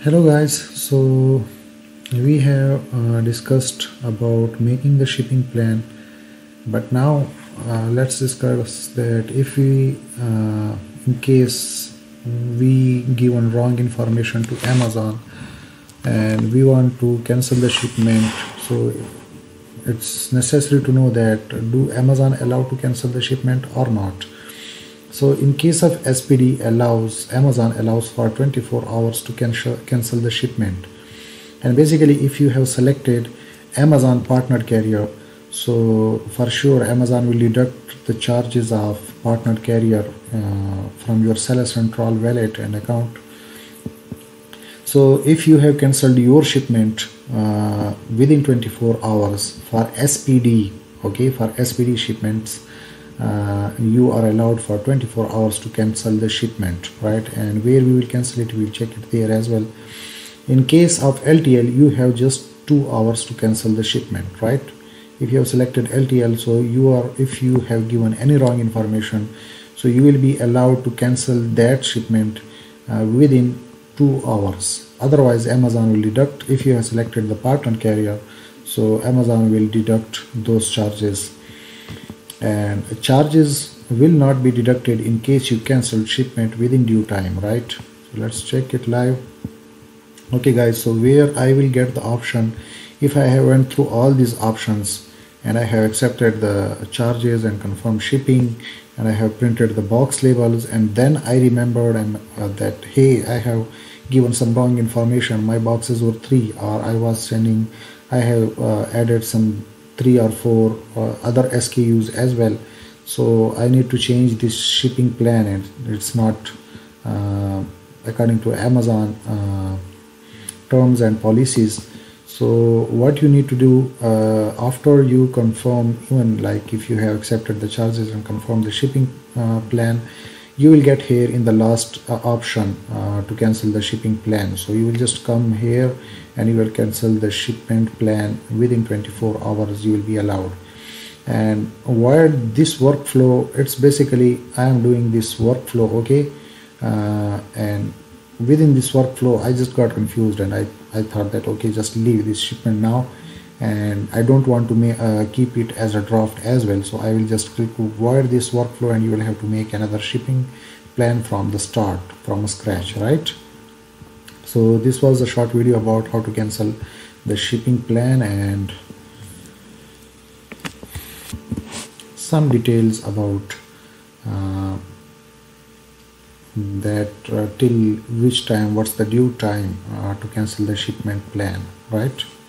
Hello guys, so we have discussed about making the shipping plan, but now let's discuss that if we in case we given wrong information to Amazon and we want to cancel the shipment, so it's necessary to know that do Amazon allow to cancel the shipment or not. So in case of SPD, Amazon allows for 24 hours to cancel the shipment. And basically if you have selected Amazon partner carrier, so for sure Amazon will deduct the charges of partner carrier from your Seller Central wallet and account. So if you have cancelled your shipment within 24 hours for SPD, okay, for SPD shipments, you are allowed for 24 hours to cancel the shipment, right? And where we will cancel it, we will check it there as well. In case of LTL, you have just 2 hours to cancel the shipment, right? If you have selected LTL, so if you have given any wrong information, so you will be allowed to cancel that shipment within 2 hours. Otherwise Amazon will deduct. If you have selected the partner carrier, so Amazon will deduct those charges, and charges will not be deducted in case you cancel shipment within due time, right? So let's check it live. Okay guys, so where I will get the option, if I have went through all these options and I have accepted the charges and confirmed shipping, and I have printed the box labels, and then I remembered that hey, I have given some wrong information, my boxes were 3, or I have added some 3 or 4 other SKUs as well, so I need to change this shipping plan and it's not according to Amazon terms and policies. So what you need to do after you confirm, even like if you have accepted the charges and confirm the shipping plan, you will get here in the last option to cancel the shipping plan. So you will just come here and you will cancel the shipment plan within 24 hours. You will be allowed. And why this workflow, it's basically I am doing this workflow, okay, and within this workflow I just got confused and I thought that okay, just leave this shipment now, and I don't want to keep it as a draft as well. So I will just click to void this workflow and you will have to make another shipping plan from the start, from scratch, right? So this was a short video about how to cancel the shipping plan and some details about that till which time, what's the due time to cancel the shipment plan, right?